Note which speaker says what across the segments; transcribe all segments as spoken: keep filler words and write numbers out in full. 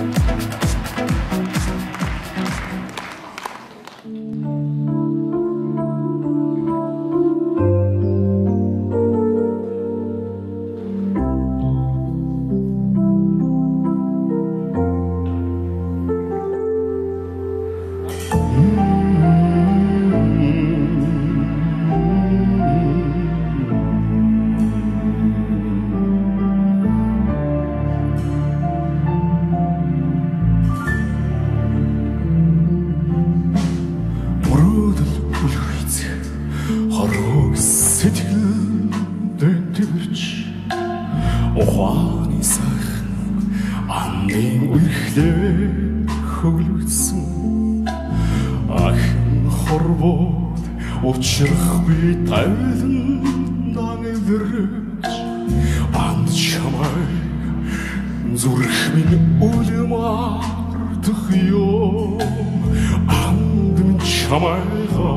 Speaker 1: Учрах би тайлан нагэрч анд чамай зүрх минь үлмардах ёо анд минь чамайга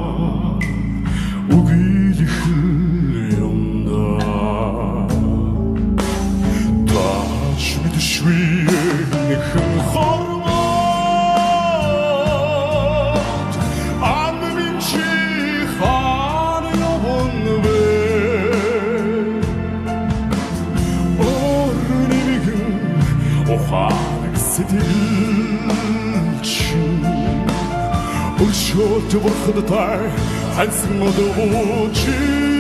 Speaker 1: үгийлэх юмда тач мэдшгүй нэхэн хормот анд минь чи ухааныг сэтгэлчин өршөөлт бурхад тай хансан модууч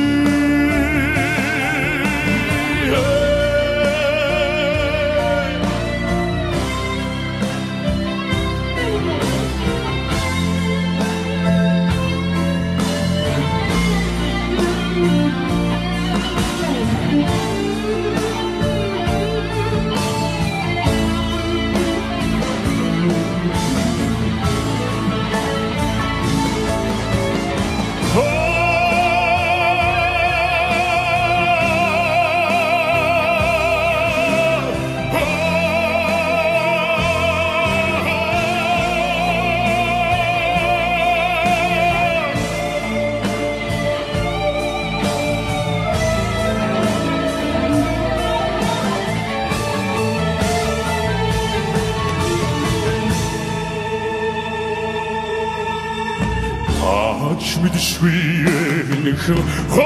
Speaker 1: тач мэдшгүй нэхэн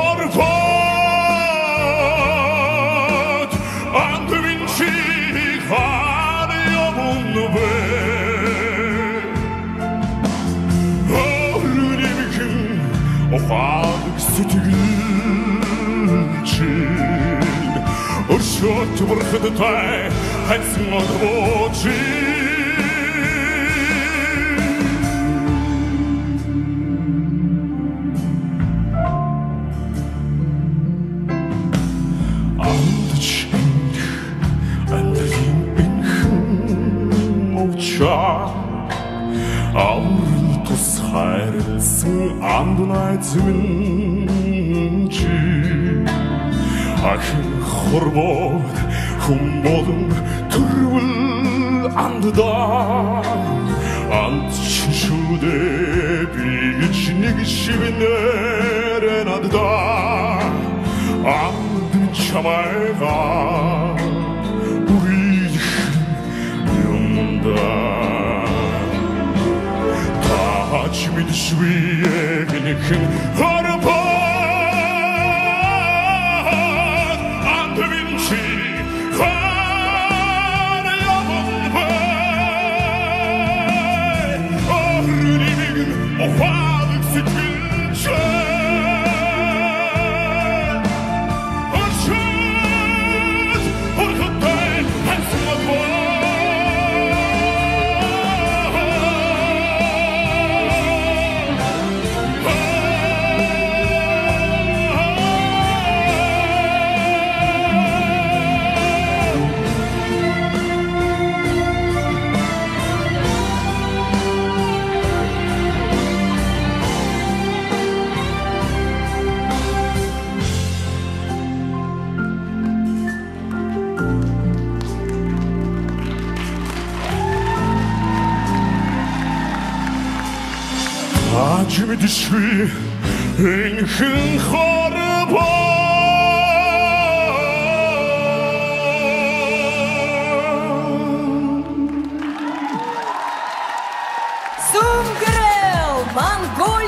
Speaker 1: хормот анд минь чи хаан явна бэ орнэмхэн ухааныг сэтгэлчин өршөөлт бурхад тай хансан модууч Аврал тус хайрлсан анд найз минь чи ахин хормоод хүм болон төрвөл андда анд чин шүдэ би гэж нэг шивнэр надда анд чамайга үгийлэх юмда тач мэдшгүй нэхэн хормот анд минь чи хаан явна бэ орнэмхэн ухааныг сэтгэлчин тач мэдшгүй нэхэн хормот
Speaker 2: Сум Грил, Монголия.